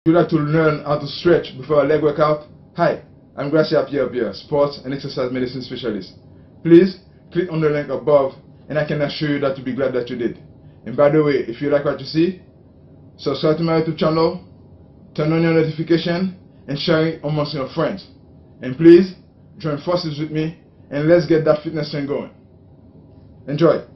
If you'd like to learn how to stretch before a leg workout, hi, I'm pierre-pierre, sports and exercise medicine specialist. Please click on the link above and I can assure you that you'll be glad that you did. And by the way, if you like what you see, subscribe to my YouTube channel, turn on your notification and share it amongst your friends. And please join forces with me and let's get that fitness thing going. Enjoy!